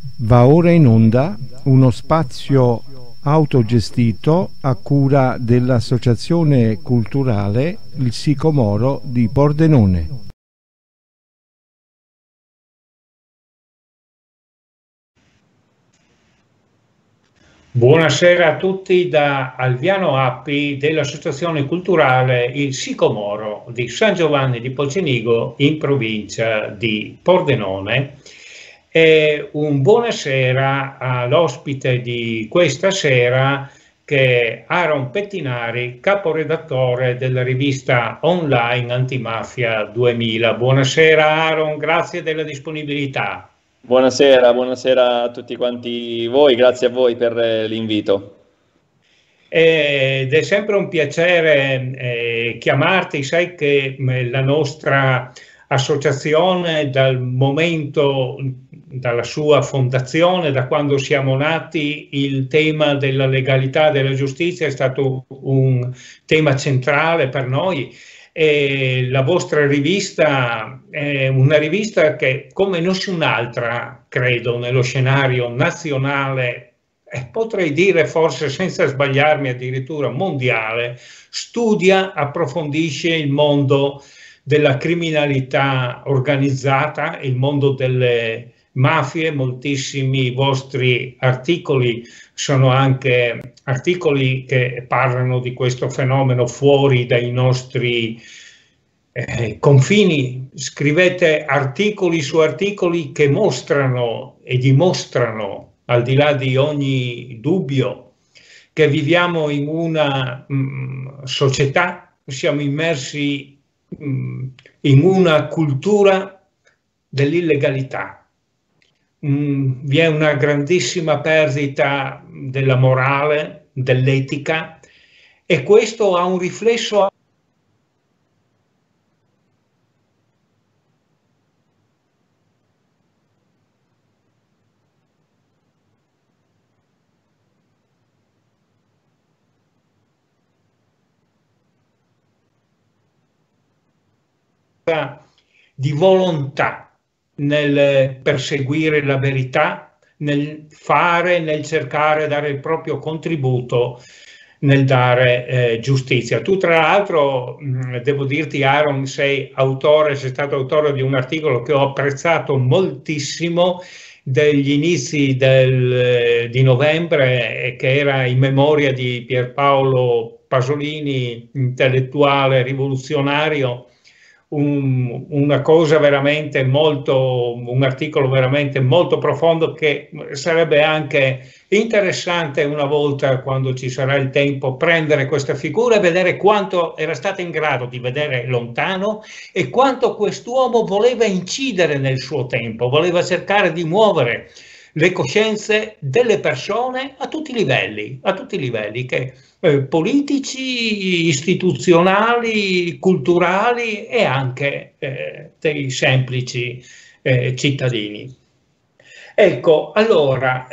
Va ora in onda uno spazio autogestito a cura dell'Associazione Culturale Il Sicomoro di Pordenone. Buonasera a tutti da Alviano Appi dell'Associazione Culturale Il Sicomoro di San Giovanni di Pocenigo in provincia di Pordenone. E un buonasera all'ospite di questa sera, che è Aaron Pettinari, caporedattore della rivista online Antimafia 2000. Buonasera Aaron, grazie della disponibilità. Buonasera a tutti quanti voi, grazie a voi per l'invito. Ed è sempre un piacere chiamarti, sai che la nostra associazione dalla sua fondazione, da quando siamo nati, il tema della legalità e della giustizia è stato un tema centrale per noi. E la vostra rivista è una rivista che, come nessun'altra, credo, nello scenario nazionale, e potrei dire forse senza sbagliarmi addirittura mondiale, studia, approfondisce il mondo della criminalità organizzata, il mondo delle mafie. Moltissimi vostri articoli sono anche articoli che parlano di questo fenomeno fuori dai nostri confini. Scrivete articoli su articoli che mostrano e dimostrano, al di là di ogni dubbio, che viviamo in una società, siamo immersi in una cultura dell'illegalità. Vi è una grandissima perdita della morale, dell'etica, e questo ha un riflesso di volontà nel perseguire la verità, nel fare, nel cercare, dare il proprio contributo nel dare giustizia. Tu tra l'altro, devo dirti Aaron, sei stato autore di un articolo che ho apprezzato moltissimo, degli inizi di novembre, che era in memoria di Pierpaolo Pasolini, intellettuale rivoluzionario. Una cosa veramente un articolo veramente molto profondo, che sarebbe anche interessante una volta, quando ci sarà il tempo, prendere questa figura e vedere quanto era stato in grado di vedere lontano e quanto quest'uomo voleva incidere nel suo tempo, voleva cercare di muovere le coscienze delle persone a tutti i livelli, che politici, istituzionali, culturali e anche dei semplici cittadini. Ecco, allora,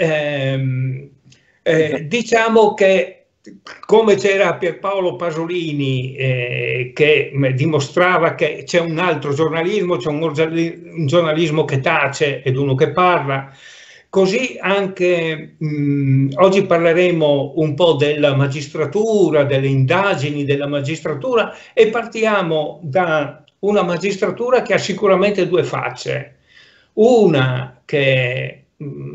diciamo che, come c'era Pierpaolo Pasolini, che dimostrava che c'è un altro giornalismo, c'è un giornalismo che tace ed uno che parla. Così anche oggi parleremo un po' della magistratura, delle indagini della magistratura, e partiamo da una magistratura che ha sicuramente due facce. Una che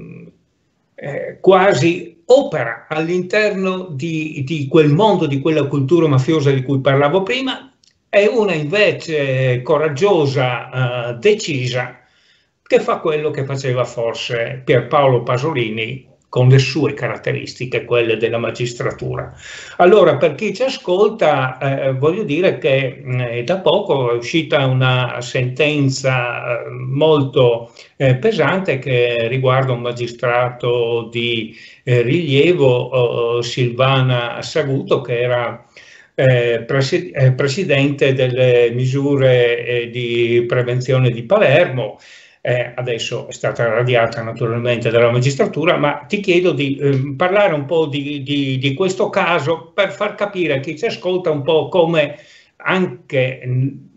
quasi opera all'interno di quel mondo, di quella cultura mafiosa di cui parlavo prima, e una invece coraggiosa, decisa, che fa quello che faceva forse Pierpaolo Pasolini, con le sue caratteristiche, quelle della magistratura. Allora, per chi ci ascolta, voglio dire che da poco è uscita una sentenza molto pesante, che riguarda un magistrato di rilievo, Silvana Saguto, che era presidente delle misure di prevenzione di Palermo. Adesso è stata radiata naturalmente dalla magistratura, ma ti chiedo di parlare un po' di questo caso, per far capire a chi ci ascolta un po' come anche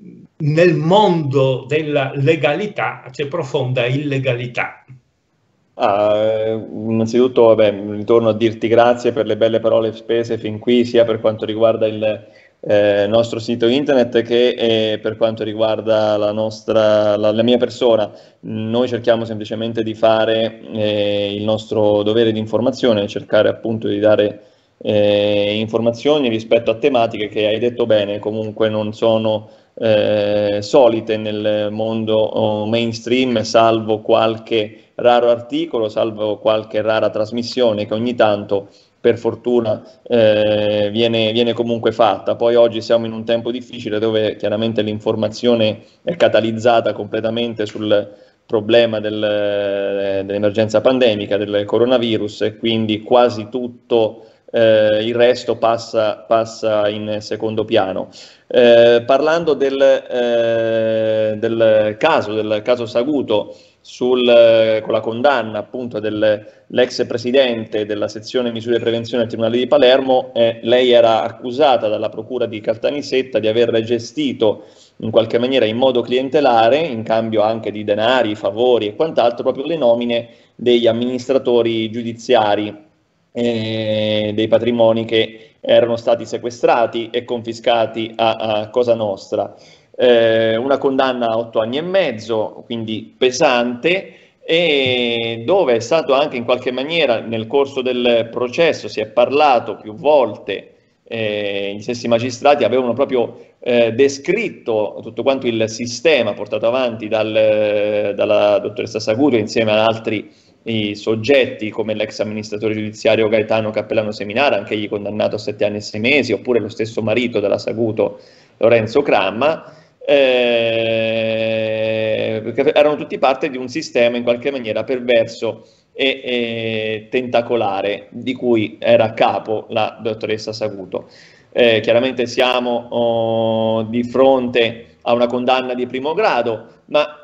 nel mondo della legalità c'è profonda illegalità. Innanzitutto, vabbè, ritorno a dirti grazie per le belle parole spese fin qui, sia per quanto riguarda il nostro sito internet che per quanto riguarda la mia persona. Noi cerchiamo semplicemente di fare il nostro dovere di informazione, cercare appunto di dare informazioni rispetto a tematiche che, hai detto bene, comunque non sono solite nel mondo mainstream, salvo qualche raro articolo, salvo qualche rara trasmissione che ogni tanto, per fortuna, viene comunque fatta. Poi oggi siamo in un tempo difficile dove chiaramente l'informazione è catalizzata completamente sul problema dell'emergenza pandemica, del coronavirus, e quindi quasi tutto il resto passa in secondo piano. Parlando del caso Saguto, con la condanna appunto dell'ex presidente della sezione misure di prevenzione del Tribunale di Palermo, lei era accusata dalla procura di Caltanissetta di aver gestito in qualche maniera in modo clientelare, in cambio anche di denari, favori e quant'altro, proprio le nomine degli amministratori giudiziari dei patrimoni che erano stati sequestrati e confiscati a Cosa Nostra. Una condanna a 8 anni e mezzo, quindi pesante, e dove è stato anche in qualche maniera nel corso del processo si è parlato più volte, gli stessi magistrati avevano proprio descritto tutto quanto il sistema portato avanti dalla dottoressa Saguto insieme ad altri soggetti come l'ex amministratore giudiziario Gaetano Cappellano Seminara, anche egli condannato a 7 anni e 6 mesi, oppure lo stesso marito della Saguto, Lorenzo Cramma, perché erano tutti parte di un sistema in qualche maniera perverso e tentacolare di cui era a capo la dottoressa Saguto. Chiaramente siamo di fronte a una condanna di primo grado, ma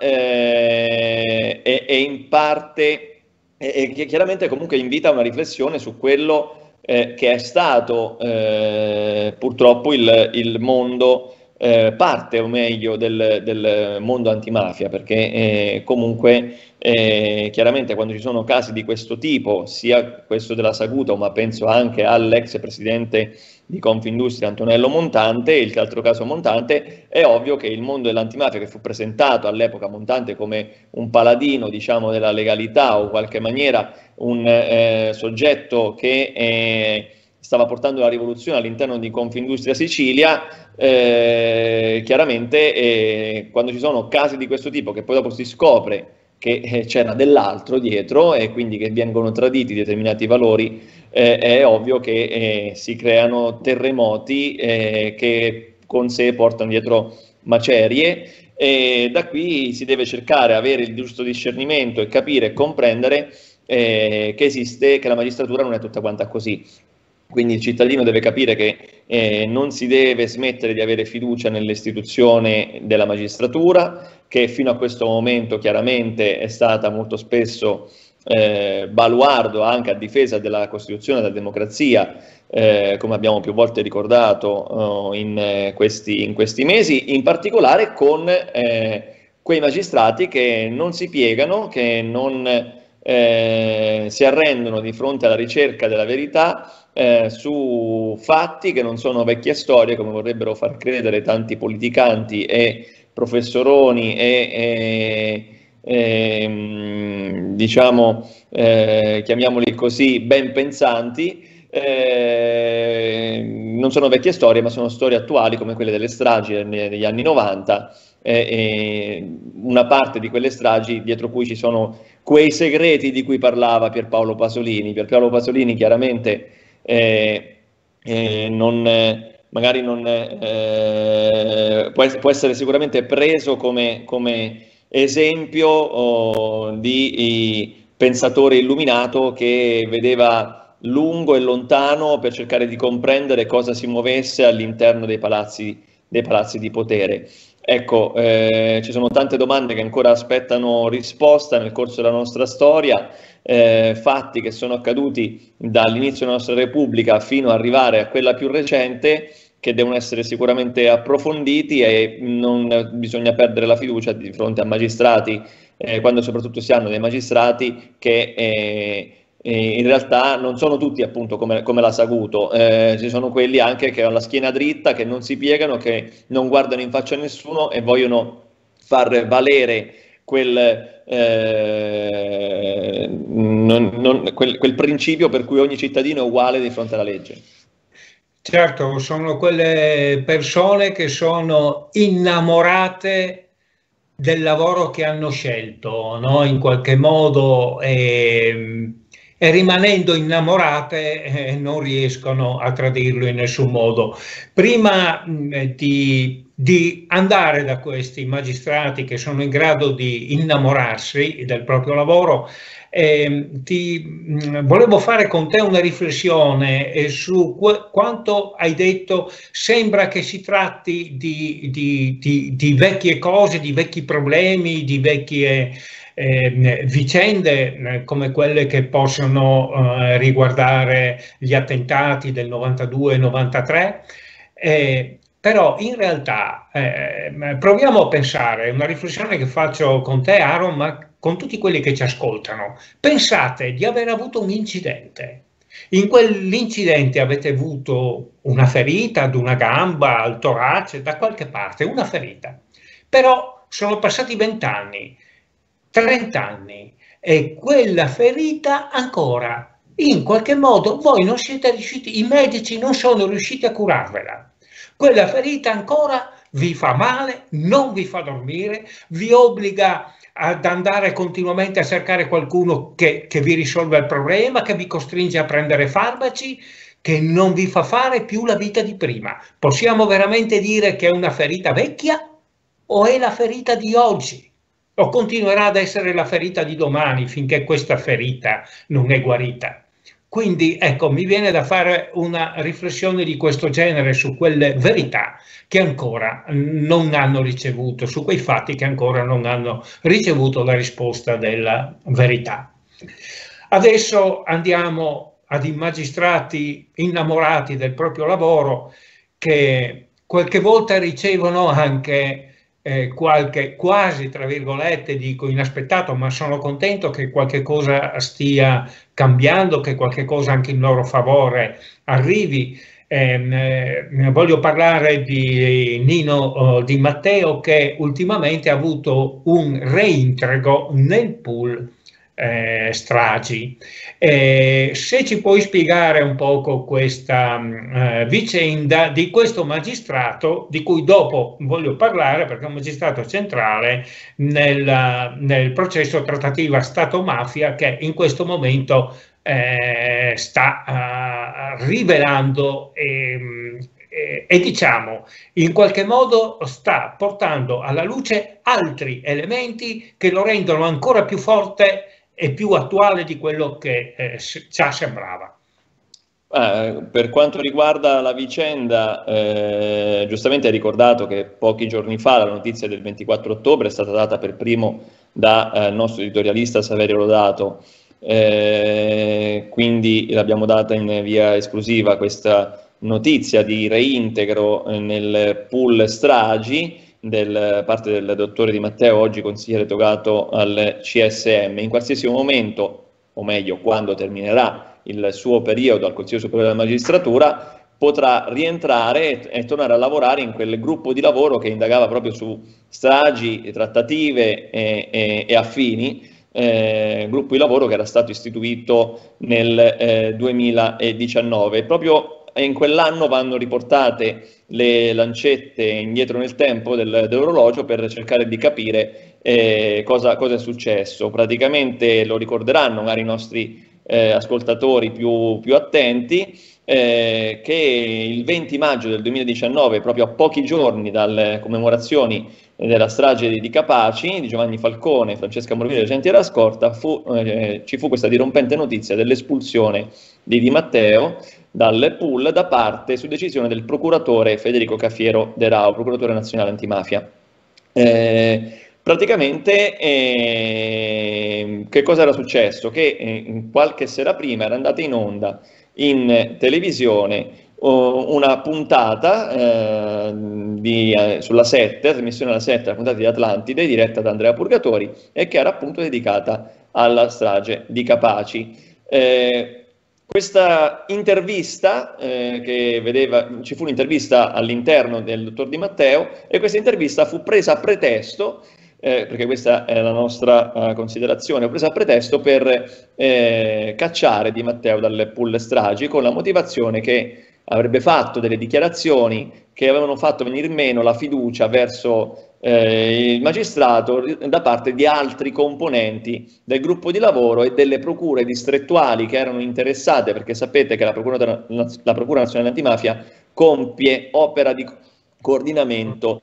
in parte chiaramente comunque invita a una riflessione su quello che è stato purtroppo il mondo, parte o meglio del mondo antimafia, perché comunque chiaramente quando ci sono casi di questo tipo, sia questo della Saguto, ma penso anche all'ex presidente di Confindustria Antonello Montante, il altro caso Montante, è ovvio che il mondo dell'antimafia, che fu presentato all'epoca Montante come un paladino, diciamo, della legalità, o in qualche maniera un soggetto che stava portando la rivoluzione all'interno di Confindustria Sicilia, chiaramente quando ci sono casi di questo tipo, che poi dopo si scopre che c'era dell'altro dietro e quindi che vengono traditi determinati valori, è ovvio che si creano terremoti che con sé portano dietro macerie, e da qui si deve cercare di avere il giusto discernimento e capire e comprendere che la magistratura non è tutta quanta così. Quindi il cittadino deve capire che non si deve smettere di avere fiducia nell'istituzione della magistratura, che fino a questo momento chiaramente è stata molto spesso baluardo anche a difesa della Costituzione e della democrazia, come abbiamo più volte ricordato in questi mesi, in particolare con quei magistrati che non si piegano, che non si arrendono di fronte alla ricerca della verità su fatti che non sono vecchie storie, come vorrebbero far credere tanti politicanti e professoroni diciamo, chiamiamoli così, ben pensanti. Non sono vecchie storie, ma sono storie attuali, come quelle delle stragi degli anni 90, una parte di quelle stragi dietro cui ci sono quei segreti di cui parlava Pierpaolo Pasolini. Pierpaolo Pasolini chiaramente magari non può essere sicuramente preso come esempio di pensatore illuminato che vedeva lungo e lontano per cercare di comprendere cosa si muovesse all'interno dei palazzi di potere. Ecco, ci sono tante domande che ancora aspettano risposta nel corso della nostra storia, fatti che sono accaduti dall'inizio della nostra Repubblica fino ad arrivare a quella più recente, che devono essere sicuramente approfonditi, e non bisogna perdere la fiducia di fronte a magistrati quando soprattutto si hanno dei magistrati che in realtà non sono tutti appunto come l'ha Saguto, ci sono quelli anche che hanno la schiena dritta, che non si piegano, che non guardano in faccia a nessuno e vogliono far valere quel principio per cui ogni cittadino è uguale di fronte alla legge. Certo, sono quelle persone che sono innamorate del lavoro che hanno scelto, no? In qualche modo, e rimanendo innamorate non riescono a tradirlo in nessun modo. Prima di andare da questi magistrati che sono in grado di innamorarsi del proprio lavoro, volevo fare con te una riflessione su quanto hai detto. Sembra che si tratti di vecchie cose, di vecchi problemi, di vecchie vicende come quelle che possono riguardare gli attentati del 92-93. Però in realtà proviamo a pensare, una riflessione che faccio con te, Aaron, ma con tutti quelli che ci ascoltano. Pensate di aver avuto un incidente. In quell'incidente avete avuto una ferita ad una gamba, al torace, da qualche parte, una ferita. Però sono passati 20 anni, 30 anni e quella ferita ancora, in qualche modo, voi non siete riusciti, i medici non sono riusciti a curarvela. Quella ferita ancora vi fa male, non vi fa dormire, vi obbliga ad andare continuamente a cercare qualcuno che vi risolva il problema, che vi costringe a prendere farmaci, che non vi fa fare più la vita di prima. Possiamo veramente dire che è una ferita vecchia o è la ferita di oggi? O continuerà ad essere la ferita di domani finché questa ferita non è guarita? Quindi ecco, mi viene da fare una riflessione di questo genere su quelle verità che ancora non hanno ricevuto, su quei fatti che ancora non hanno ricevuto la risposta della verità. Adesso andiamo ad i magistrati innamorati del proprio lavoro, che qualche volta ricevono anche qualche, quasi tra virgolette dico inaspettato, ma sono contento che qualche cosa stia cambiando, che qualche cosa anche in loro favore arrivi. Voglio parlare di Nino Di Matteo, che ultimamente ha avuto un reintegro nel pool stragi. Se ci puoi spiegare un poco questa vicenda di questo magistrato, di cui dopo voglio parlare perché è un magistrato centrale nel processo trattativa Stato-mafia che in questo momento sta rivelando e diciamo in qualche modo sta portando alla luce altri elementi che lo rendono ancora più forte e più attuale di quello che già sembrava. Per quanto riguarda la vicenda, giustamente hai ricordato che pochi giorni fa la notizia del 24 ottobre è stata data per primo dal nostro editorialista Saverio Lodato, quindi l'abbiamo data in via esclusiva questa notizia di reintegro nel pool stragi da parte del dottore Di Matteo, oggi consigliere togato al CSM. In qualsiasi momento, o meglio quando terminerà il suo periodo al Consiglio Superiore della Magistratura, potrà rientrare e tornare a lavorare in quel gruppo di lavoro che indagava proprio su stragi, trattative e affini, gruppo di lavoro che era stato istituito nel 2019. Proprio in quell'anno vanno riportate le lancette indietro nel tempo dell'orologio per cercare di capire cosa è successo. Praticamente lo ricorderanno magari i nostri ascoltatori più attenti, che il 20 maggio del 2019, proprio a pochi giorni dalle commemorazioni della strage di Capaci, di Giovanni Falcone, Francesca Morvillo e Agenti della Scorta, ci fu questa dirompente notizia dell'espulsione di Di Matteo dal pool da parte, su decisione del procuratore Federico Cafiero De Rao, procuratore nazionale antimafia. Praticamente che cosa era successo? Che qualche sera prima era andata in onda in televisione una puntata sulla 7, trasmissione alla 7, la puntata di Atlantide, diretta da Andrea Purgatori, e che era appunto dedicata alla strage di Capaci. Questa intervista ci fu un'intervista all'interno del dottor Di Matteo, e questa intervista fu presa a pretesto, perché questa è la nostra considerazione, presa a pretesto per cacciare Di Matteo dalle pool stragi, con la motivazione che avrebbe fatto delle dichiarazioni che avevano fatto venir meno la fiducia verso il magistrato da parte di altri componenti del gruppo di lavoro e delle procure distrettuali che erano interessate, perché sapete che la Procura Nazionale Antimafia compie opera di coordinamento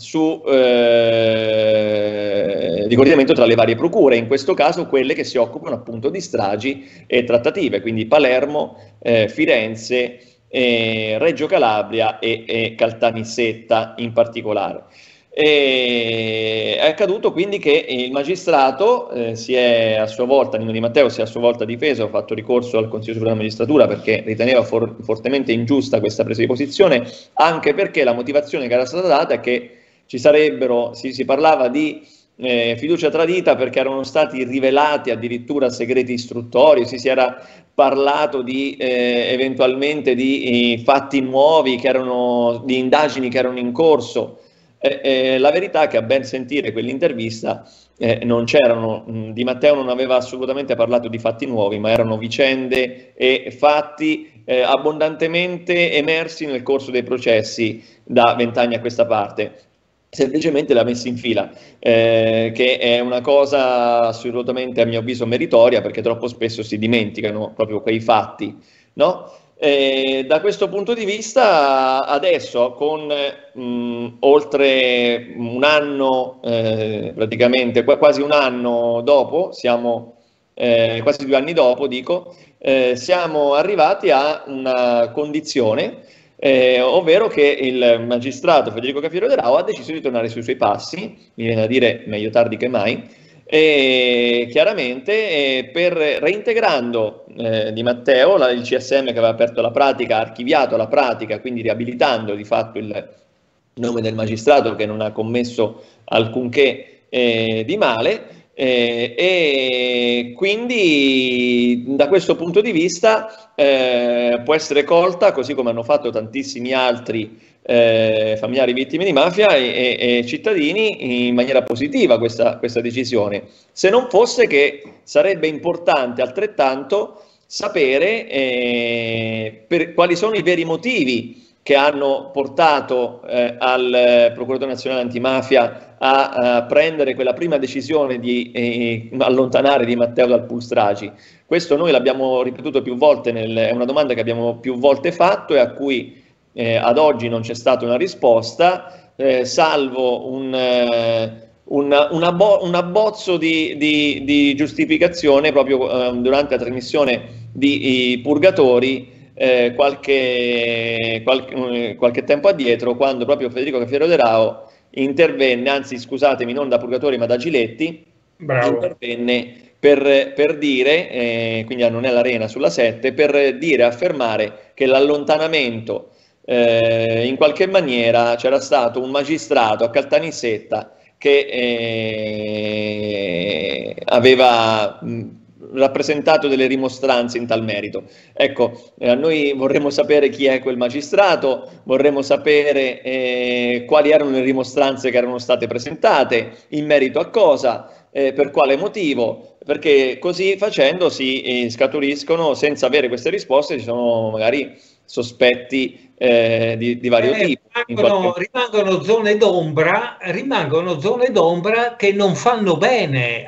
di coordinamento tra le varie procure, in questo caso quelle che si occupano appunto di stragi e trattative, quindi Palermo, Firenze, Reggio Calabria e Caltanissetta in particolare. È accaduto quindi che il magistrato si è a sua volta, Nino Di Matteo si è a sua volta difeso, ha fatto ricorso al Consiglio Superiore della Magistratura perché riteneva fortemente ingiusta questa presa di posizione, anche perché la motivazione che era stata data è che ci sarebbero, si parlava di fiducia tradita perché erano stati rivelati addirittura segreti istruttori, si era parlato di eventualmente di fatti nuovi di indagini che erano in corso. La verità è che a ben sentire quell'intervista non c'erano, Di Matteo non aveva assolutamente parlato di fatti nuovi, ma erano vicende e fatti abbondantemente emersi nel corso dei processi da 20 anni a questa parte. Semplicemente l'ha messi in fila, che è una cosa assolutamente a mio avviso meritoria, perché troppo spesso si dimenticano proprio quei fatti, no? Da questo punto di vista adesso con oltre un anno, praticamente quasi un anno dopo, quasi 2 anni dopo dico, siamo arrivati a una condizione, ovvero che il magistrato Federico Cafiero De Rao ha deciso di tornare sui suoi passi, mi viene a dire meglio tardi che mai, e chiaramente reintegrando Di Matteo, il CSM che aveva aperto la pratica, ha archiviato la pratica, quindi riabilitando di fatto il nome del magistrato che non ha commesso alcunché di male, e quindi da questo punto di vista può essere colta, così come hanno fatto tantissimi altri familiari vittime di mafia e cittadini, in maniera positiva questa decisione, se non fosse che sarebbe importante altrettanto sapere quali sono i veri motivi che hanno portato al Procuratore Nazionale Antimafia a prendere quella prima decisione di allontanare Di Matteo dal pool stragi. Questo noi l'abbiamo ripetuto più volte, è una domanda che abbiamo più volte fatto e a cui ad oggi non c'è stata una risposta, salvo un abbozzo di giustificazione proprio durante la trasmissione di Purgatori qualche tempo addietro, quando proprio Federico Cafiero De Rao intervenne, anzi scusatemi, non da Purgatori ma da Giletti. Bravo. Intervenne per dire, quindi non è l'Arena sulla 7, per dire, affermare che l'allontanamento in qualche maniera c'era stato un magistrato a Caltanissetta che aveva rappresentato delle rimostranze in tal merito. Ecco, noi vorremmo sapere chi è quel magistrato, vorremmo sapere quali erano le rimostranze che erano state presentate, in merito a cosa, per quale motivo, perché così facendo si scaturiscono, senza avere queste risposte, ci sono magari sospetti di vario tipo. Rimangono zone d'ombra che non fanno bene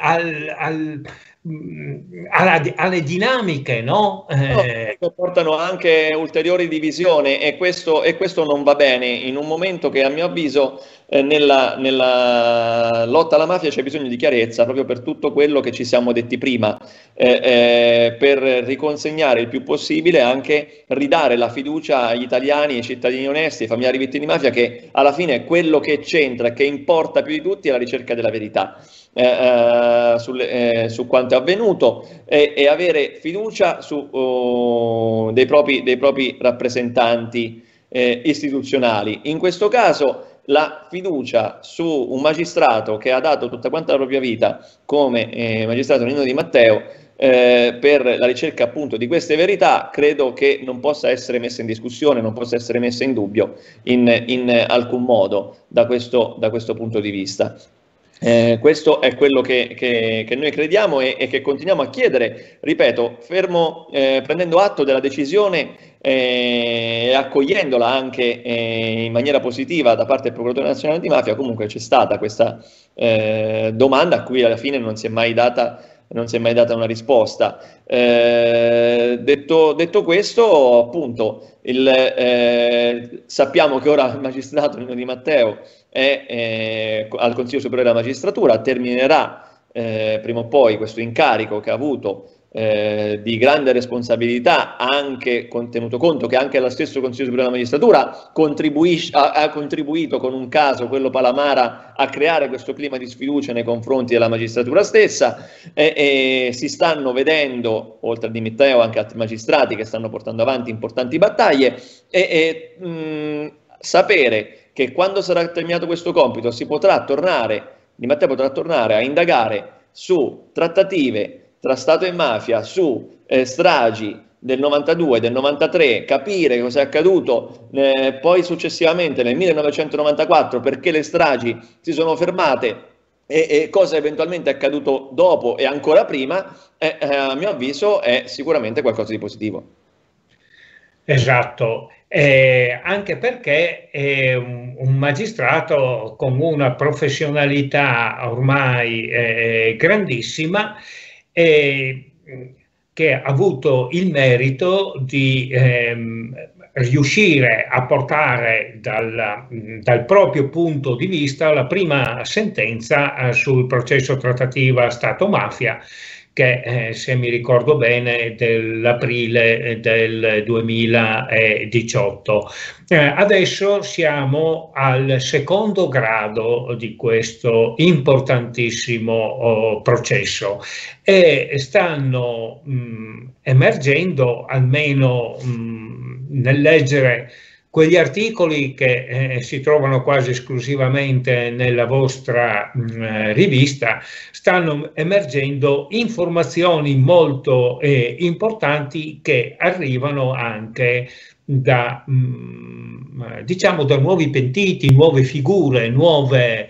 alle dinamiche, no? Portano anche ulteriori divisioni e questo non va bene in un momento che a mio avviso nella lotta alla mafia c'è bisogno di chiarezza, proprio per tutto quello che ci siamo detti prima, per riconsegnare il più possibile, anche ridare la fiducia agli italiani, ai cittadini onesti, ai familiari vittime di mafia, che alla fine quello che c'entra, che importa più di tutti, è la ricerca della verità su quanto è avvenuto, e avere fiducia dei propri rappresentanti istituzionali. In questo caso la fiducia su un magistrato che ha dato tutta quanta la propria vita come magistrato Nino Di Matteo per la ricerca appunto di queste verità, credo che non possa essere messa in discussione, non possa essere messa in dubbio in alcun modo da questo punto di vista. Questo è quello che noi crediamo e che continuiamo a chiedere, ripeto, fermo prendendo atto della decisione e accogliendola anche in maniera positiva da parte del Procuratore Nazionale di Mafia. Comunque c'è stata questa domanda a cui alla fine non si è mai data una risposta. Detto questo, appunto, sappiamo che ora il magistrato Nino Di Matteo è al Consiglio Superiore della Magistratura, terminerà prima o poi questo incarico che ha avuto di grande responsabilità, anche tenuto conto che anche lo stesso Consiglio Superiore della Magistratura ha contribuito con un caso, quello Palamara, a creare questo clima di sfiducia nei confronti della magistratura stessa, e si stanno vedendo, oltre a Di Matteo, anche altri magistrati che stanno portando avanti importanti battaglie, sapere che quando sarà terminato questo compito Di Matteo potrà tornare a indagare su trattative tra Stato e mafia, su stragi del 92, del 93, capire cosa è accaduto poi successivamente nel 1994, perché le stragi si sono fermate e cosa eventualmente è accaduto dopo e ancora prima, a mio avviso è sicuramente qualcosa di positivo. Esatto, anche perché è un magistrato con una professionalità ormai grandissima, che ha avuto il merito di riuscire a portare dal proprio punto di vista la prima sentenza sul processo trattativa Stato-mafia, che se mi ricordo bene dell'aprile del 2018. Adesso siamo al secondo grado di questo importantissimo processo e stanno emergendo, almeno nel leggere quegli articoli che si trovano quasi esclusivamente nella vostra rivista, stanno emergendo informazioni molto importanti che arrivano anche da nuovi pentiti, nuove figure, nuove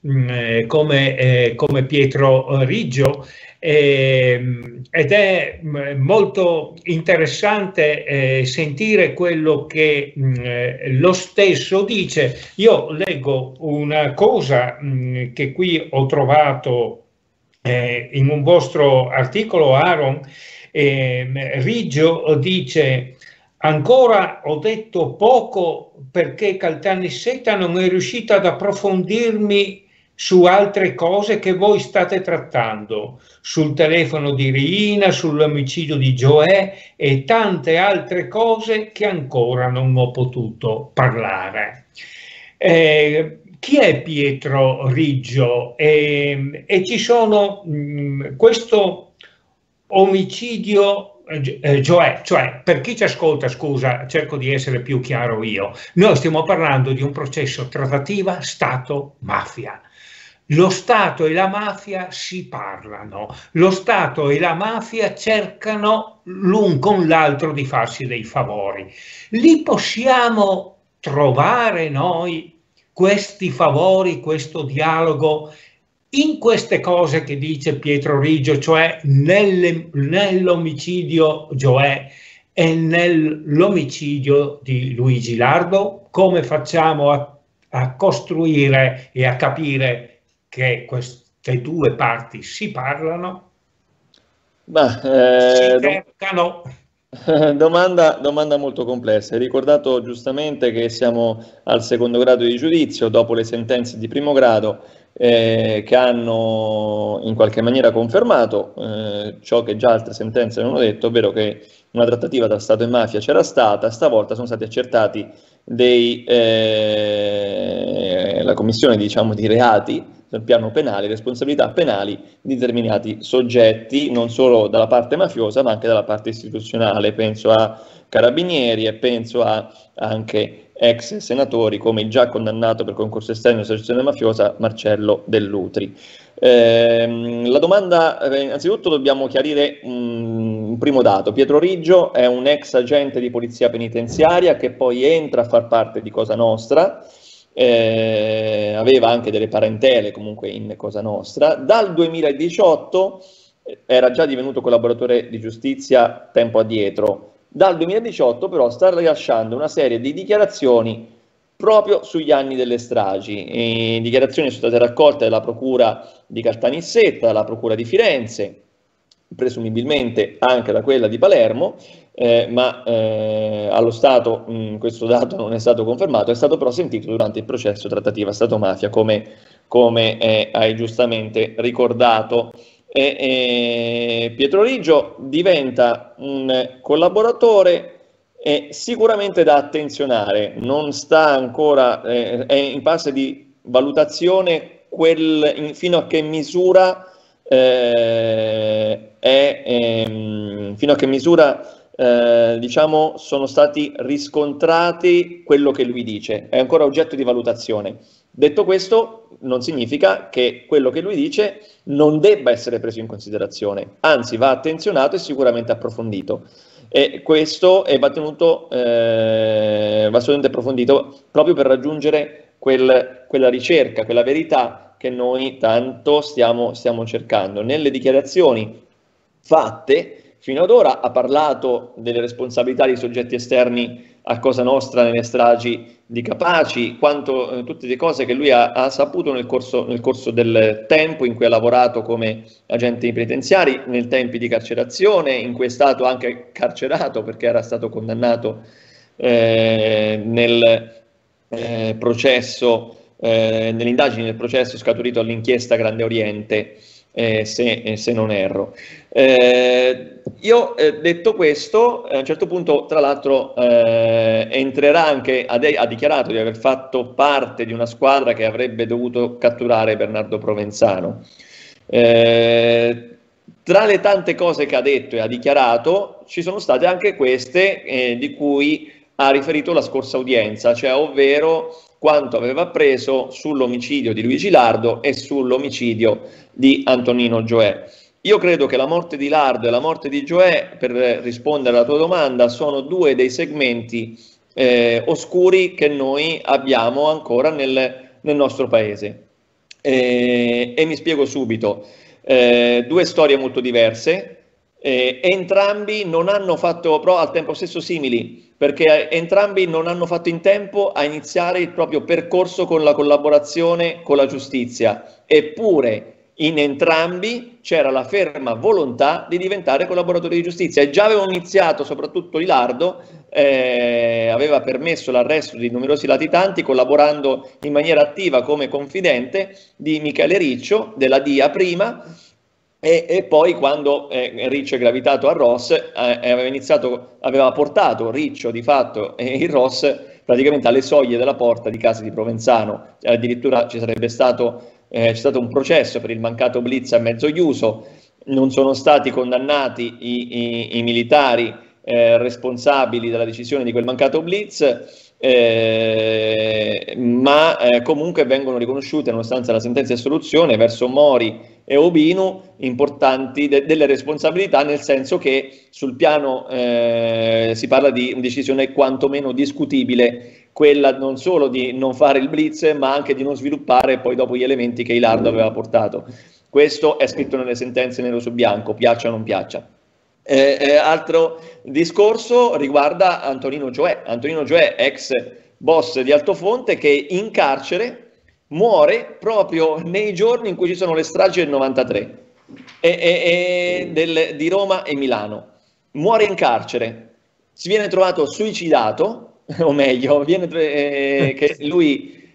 come Pietro Riggio. Ed è molto interessante sentire quello che lo stesso dice. Io leggo una cosa che qui ho trovato in un vostro articolo, Aaron. Riggio dice: ancora ho detto poco perché Caltanissetta non è riuscita ad approfondirmi su altre cose che voi state trattando, sul telefono di Riina, sull'omicidio di Gioè e tante altre cose che ancora non ho potuto parlare. Chi è Pietro Riggio? E ci sono questo omicidio, cioè per chi ci ascolta, scusa, cerco di essere più chiaro io, noi stiamo parlando di un processo trattativa Stato-mafia. Lo Stato e la mafia si parlano, lo Stato e la mafia cercano l'un con l'altro di farsi dei favori. Li possiamo trovare noi questi favori, questo dialogo in queste cose che dice Pietro Riggio, cioè nell'omicidio Gioè e nell'omicidio di Luigi Lardo? Come facciamo a costruire e a capire che queste due parti si parlano? Si cercano? Domanda molto complessa. Hai ricordato giustamente che siamo al secondo grado di giudizio dopo le sentenze di primo grado che hanno in qualche maniera confermato ciò che già altre sentenze avevano detto, ovvero che una trattativa tra Stato e mafia c'era stata. Stavolta sono stati accertati la commissione, diciamo, di reati sul piano penale, responsabilità penali di determinati soggetti, non solo dalla parte mafiosa ma anche dalla parte istituzionale. Penso a carabinieri e penso a anche ex senatori come il già condannato per concorso esterno in associazione mafiosa Marcello Dell'Utri. La domanda, innanzitutto dobbiamo chiarire un primo dato. Pietro Riggio è un ex agente di polizia penitenziaria che poi entra a far parte di Cosa Nostra. Aveva anche delle parentele comunque in Cosa Nostra. Dal 2018 era già divenuto collaboratore di giustizia tempo addietro. Dal 2018 però sta rilasciando una serie di dichiarazioni proprio sugli anni delle stragi. Dichiarazioni sono state raccolte dalla procura di Caltanissetta, dalla procura di Firenze, presumibilmente anche da quella di Palermo, ma allo Stato questo dato non è stato confermato, è stato però sentito durante il processo trattativa Stato-mafia, come hai giustamente ricordato. Pietro Riggio diventa un collaboratore sicuramente da attenzionare, non sta ancora, è in fase di valutazione fino a che misura diciamo sono stati riscontrati quello che lui dice, è ancora oggetto di valutazione. Detto questo, non significa che quello che lui dice non debba essere preso in considerazione, anzi va attenzionato e sicuramente approfondito. E questo va assolutamente approfondito proprio per raggiungere quella ricerca, quella verità che noi tanto stiamo cercando. Nelle dichiarazioni fatte fino ad ora ha parlato delle responsabilità di soggetti esterni a Cosa Nostra nelle stragi di Capaci, tutte le cose che lui ha saputo nel corso del tempo in cui ha lavorato come agente penitenziari, nei tempi di carcerazione, in cui è stato anche carcerato perché era stato condannato nel processo, nelle indagini del processo scaturito all'inchiesta Grande Oriente, se non erro. Io detto questo, a un certo punto tra l'altro entrerà anche, ha dichiarato di aver fatto parte di una squadra che avrebbe dovuto catturare Bernardo Provenzano. Tra le tante cose che ha detto e ha dichiarato ci sono state anche queste di cui ha riferito la scorsa udienza, cioè ovvero quanto aveva appreso sull'omicidio di Luigi Lardo e sull'omicidio di Antonino Gioè. Io credo che la morte di Lardo e la morte di Gioè, per rispondere alla tua domanda, sono due dei segmenti oscuri che noi abbiamo ancora nel nostro paese. E mi spiego subito. Due storie molto diverse, entrambi non hanno fatto, però al tempo stesso simili, perché entrambi non hanno fatto in tempo a iniziare il proprio percorso con la collaborazizione con la giustizia, eppure in entrambi c'era la ferma volontà di diventare collaboratori di giustizia e già avevano iniziato, soprattutto Lardo, aveva permesso l'arresto di numerosi latitanti collaborando in maniera attiva come confidente di Michele Riccio, della DIA prima, e poi quando Riccio è gravitato a Ross aveva portato Riccio di fatto e il Ross praticamente alle soglie della porta di casa di Provenzano. Addirittura c'è stato un processo per il mancato blitz a mezzo chiuso, non sono stati condannati i militari responsabili della decisione di quel mancato blitz, ma comunque vengono riconosciute, nonostante la sentenza di assoluzione, verso Mori e Obinu importanti delle responsabilità, nel senso che sul piano si parla di una decisione quantomeno discutibile, quella non solo di non fare il blitz ma anche di non sviluppare poi dopo gli elementi che Lardo aveva portato. Questo è scritto nelle sentenze nero su bianco, piaccia o non piaccia. Altro discorso riguarda Antonino Gioè. Antonino Gioè, ex boss di Altofonte, che in carcere muore proprio nei giorni in cui ci sono le stragi del 93 di Roma e Milano. muore in carcere, si viene trovato suicidato, o meglio, che lui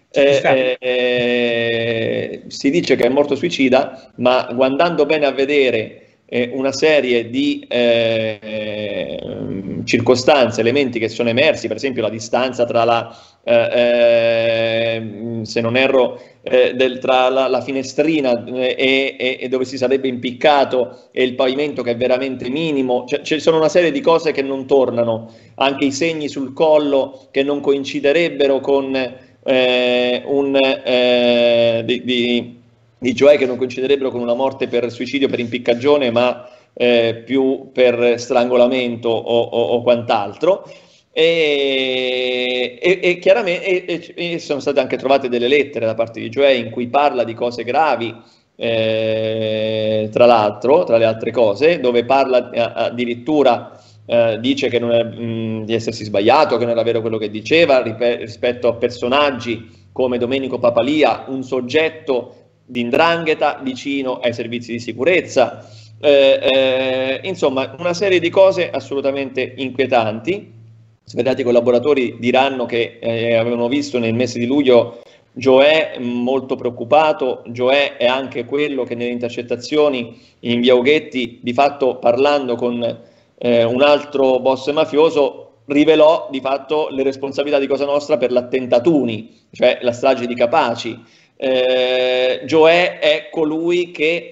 si dice che è morto suicida, ma guardando bene a vedere una serie di circostanze, elementi che sono emersi, per esempio la distanza tra la, se non erro, tra la finestrina e dove si sarebbe impiccato e il pavimento che è veramente minimo, cioè, ci sono una serie di cose che non tornano, anche i segni sul collo che non coinciderebbero con di Joe, che non coinciderebbero con una morte per suicidio, per impiccagione, ma più per strangolamento o quant'altro. E chiaramente sono state anche trovate delle lettere da parte di Joe in cui parla di cose gravi, tra l'altro, tra le altre cose, dove parla addirittura, dice che non è, di essersi sbagliato, che non era vero quello che diceva rispetto a personaggi come Domenico Papalia, un soggetto di 'ndrangheta vicino ai servizi di sicurezza, insomma una serie di cose assolutamente inquietanti. Svariati collaboratori diranno che avevano visto nel mese di luglio Joe molto preoccupato. Joe è anche quello che nelle intercettazioni in via Ughetti, di fatto parlando con un altro boss mafioso, rivelò di fatto le responsabilità di Cosa Nostra per l'attentatuni, cioè la strage di Capaci. Joe è colui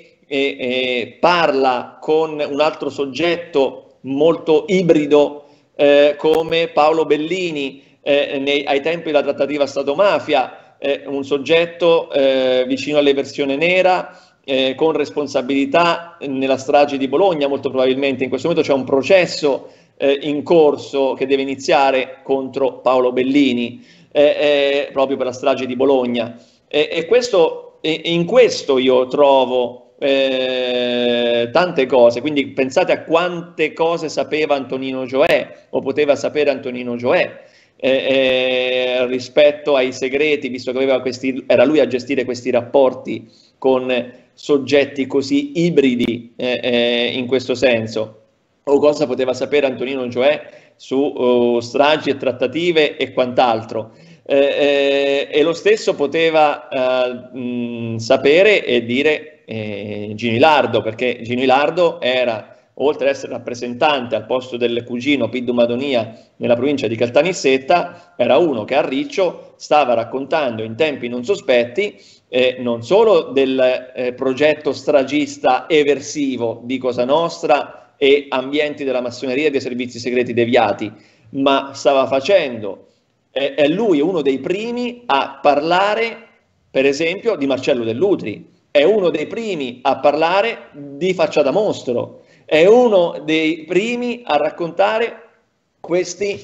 che parla con un altro soggetto molto ibrido come Paolo Bellini ai tempi della trattativa Stato-mafia, un soggetto vicino all'eversione nera, con responsabilità nella strage di Bologna. Molto probabilmente in questo momento c'è un processo in corso che deve iniziare contro Paolo Bellini proprio per la strage di Bologna. In questo io trovo tante cose, quindi pensate a quante cose sapeva Antonino Joe o poteva sapere Antonino Joe rispetto ai segreti, visto che aveva era lui a gestire questi rapporti con soggetti così ibridi in questo senso, o cosa poteva sapere Antonino Joe su stragi e trattative e quant'altro. E lo stesso poteva sapere e dire Gini Lardo, perché Gini Lardo era, oltre ad essere rappresentante al posto del cugino Piddu Madonia nella provincia di Caltanissetta, era uno che a Riccio stava raccontando in tempi non sospetti non solo del progetto stragista eversivo di Cosa Nostra e ambienti della massoneria e dei servizi segreti deviati, ma stava facendo, è lui uno dei primi a parlare, per esempio, di Marcello Dell'Utri, è uno dei primi a parlare di Facciata Mostro, è uno dei primi a raccontare questi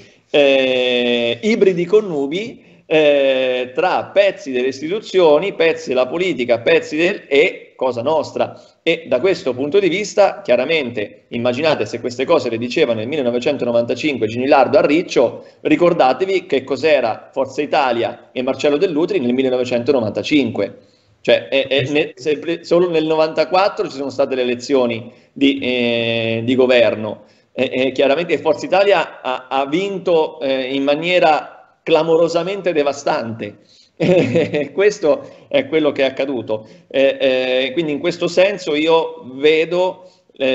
ibridi connubi tra pezzi delle istituzioni, pezzi della politica, e Cosa Nostra. E da questo punto di vista, chiaramente, immaginate se queste cose le diceva nel 1995 Gini Lardo a Riccio, ricordatevi che cos'era Forza Italia e Marcello Dell'Utri nel 1995. Cioè, solo nel 94 ci sono state le elezioni di governo. Chiaramente Forza Italia ha vinto in maniera clamorosamente devastante. Questo è quello che è accaduto. Quindi in questo senso io vedo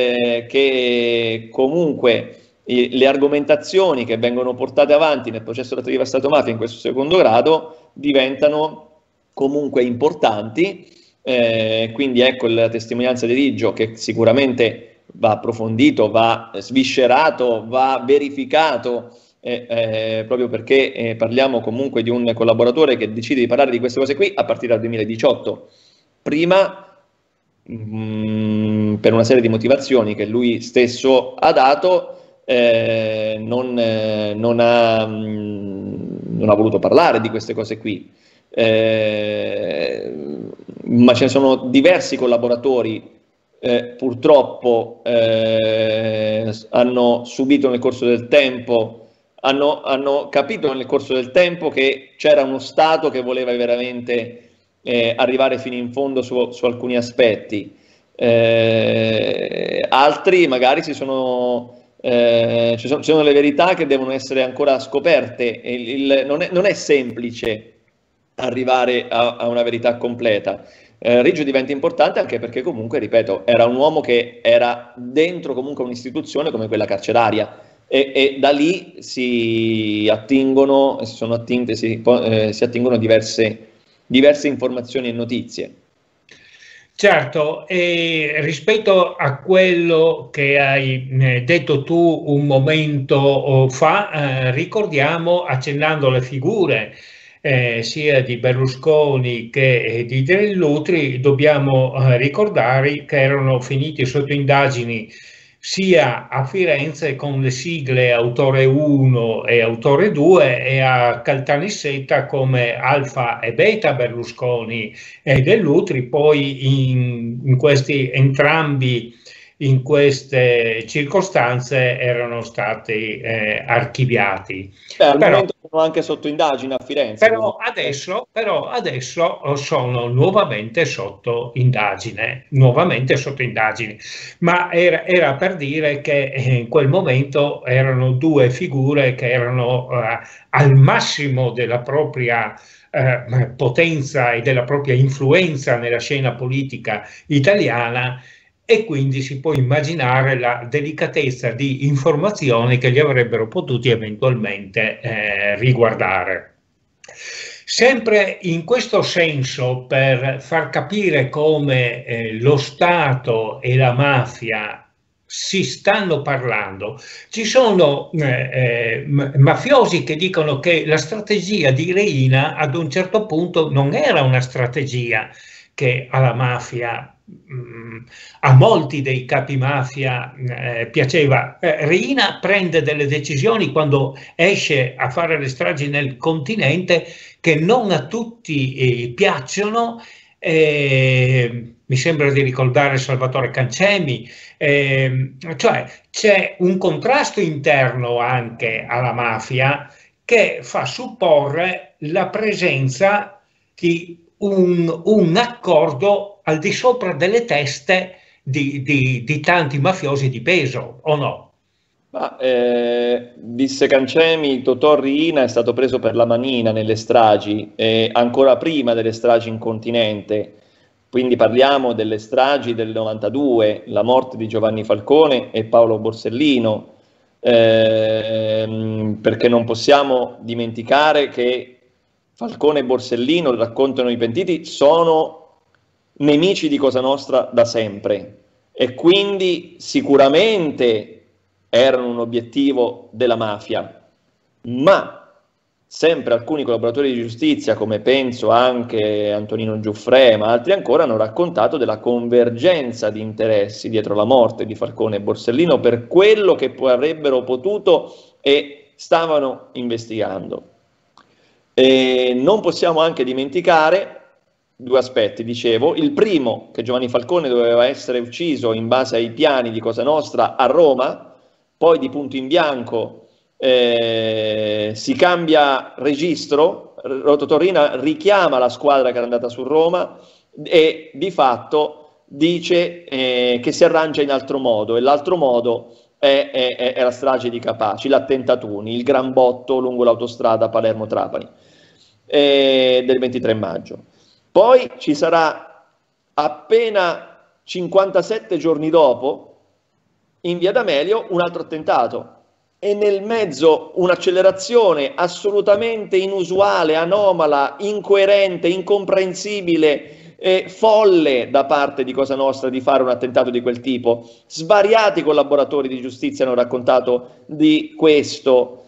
che comunque le argomentazioni che vengono portate avanti nel processo trattativa Stato-mafia in questo secondo grado diventano comunque importanti, quindi ecco la testimonianza di Riggio, che sicuramente va approfondito, va sviscerato, va verificato, proprio perché parliamo comunque di un collaboratore che decide di parlare di queste cose qui a partire dal 2018. Prima, per una serie di motivazioni che lui stesso ha dato, non ha voluto parlare di queste cose qui. Ma ce ne sono diversi collaboratori purtroppo hanno subito nel corso del tempo, hanno capito nel corso del tempo che c'era uno Stato che voleva veramente arrivare fino in fondo su alcuni aspetti. Altri magari si sono ci sono le verità che devono essere ancora scoperte, non è semplice arrivare a una verità completa. Riggio diventa importante anche perché comunque, ripeto, era un uomo che era dentro comunque un'istituzione come quella carceraria, e da lì si attingono diverse informazioni e notizie. Certo, e rispetto a quello che hai detto tu un momento fa, ricordiamo, accennando alle figure sia di Berlusconi che di Dell'Utri, dobbiamo ricordare che erano finiti sotto indagini sia a Firenze con le sigle Autore 1 e Autore 2 e a Caltanissetta come Alfa e Beta Berlusconi e Dell'Utri, poi in questi entrambi in queste circostanze erano stati archiviati. Al momento sono anche sotto indagine a Firenze. Però adesso sono nuovamente sotto indagine, ma era per dire che in quel momento erano due figure che erano al massimo della propria potenza e della propria influenza nella scena politica italiana, e quindi si può immaginare la delicatezza di informazioni che li avrebbero potuti eventualmente riguardare. Sempre in questo senso, per far capire come lo Stato e la mafia si stanno parlando, ci sono mafiosi che dicono che la strategia di Riina ad un certo punto non era una strategia che alla mafia, a molti dei capi mafia piaceva. Riina prende delle decisioni quando esce a fare le stragi nel continente che non a tutti piacciono. Mi sembra di ricordare Salvatore Cancemi, cioè c'è un contrasto interno anche alla mafia che fa supporre la presenza di un accordo al di sopra delle teste di tanti mafiosi di peso, o no? Ma, disse Cancemi, Totò Riina è stato preso per la manina nelle stragi, ancora prima delle stragi in continente, quindi parliamo delle stragi del 92, la morte di Giovanni Falcone e Paolo Borsellino, perché non possiamo dimenticare che Falcone e Borsellino, raccontano i pentiti, sono nemici di Cosa Nostra da sempre, e quindi sicuramente erano un obiettivo della mafia, ma sempre alcuni collaboratori di giustizia, come penso anche Antonino Giuffre, ma altri ancora, hanno raccontato della convergenza di interessi dietro la morte di Falcone e Borsellino per quello che poi avrebbero potuto e stavano investigando. E non possiamo anche dimenticare due aspetti, dicevo. Il primo, che Giovanni Falcone doveva essere ucciso in base ai piani di Cosa Nostra a Roma, poi di punto in bianco si cambia registro, Totò Riina richiama la squadra che era andata su Roma e di fatto dice che si arrangia in altro modo, e l'altro modo è la strage di Capaci, l'attentatuni, il gran botto lungo l'autostrada Palermo-Trapani del 23 maggio. Poi ci sarà, appena 57 giorni dopo, in via D'Amelio, un altro attentato, e nel mezzo un'accelerazione assolutamente inusuale, anomala, incoerente, incomprensibile, folle da parte di Cosa Nostra di fare un attentato di quel tipo. Svariati collaboratori di giustizia hanno raccontato di questo,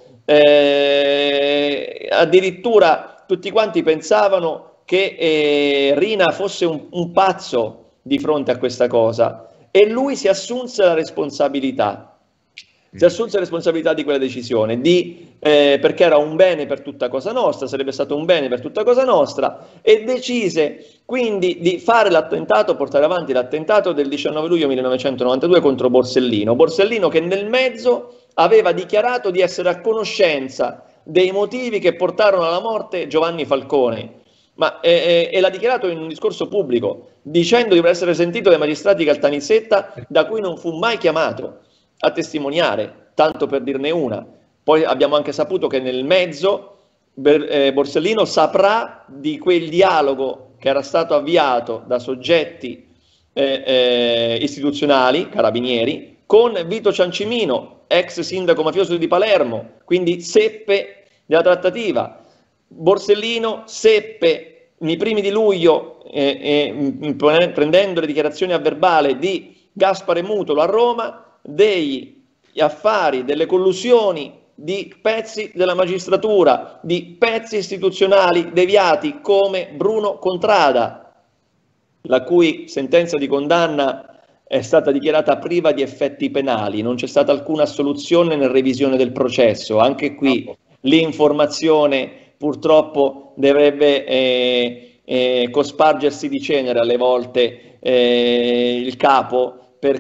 addirittura tutti quanti pensavano che Riina fosse un pazzo di fronte a questa cosa, e lui si assunse la responsabilità. Si assunse la responsabilità di quella decisione, perché era un bene per tutta Cosa Nostra, sarebbe stato un bene per tutta Cosa Nostra, e decise quindi di fare l'attentato, portare avanti l'attentato del 19 luglio 1992 contro Borsellino. Borsellino che nel mezzo aveva dichiarato di essere a conoscenza dei motivi che portarono alla morte Giovanni Falcone, e l'ha dichiarato in un discorso pubblico, dicendo di voler essere sentito dai magistrati Caltanissetta, da cui non fu mai chiamato a testimoniare. tanto per dirne una. Poi abbiamo anche saputo che nel mezzo Borsellino saprà di quel dialogo che era stato avviato da soggetti istituzionali, carabinieri, con Vito Ciancimino, ex sindaco mafioso di Palermo, quindi seppe della trattativa. Borsellino seppe nei primi di luglio, prendendo le dichiarazioni a verbale di Gaspare Mutolo a Roma, degli affari, delle collusioni di pezzi della magistratura, di pezzi istituzionali deviati come Bruno Contrada, la cui sentenza di condanna è stata dichiarata priva di effetti penali, non c'è stata alcuna assoluzione né revisione del processo. Anche qui l'informazione purtroppo dovrebbe cospargersi di cenere alle volte il capo,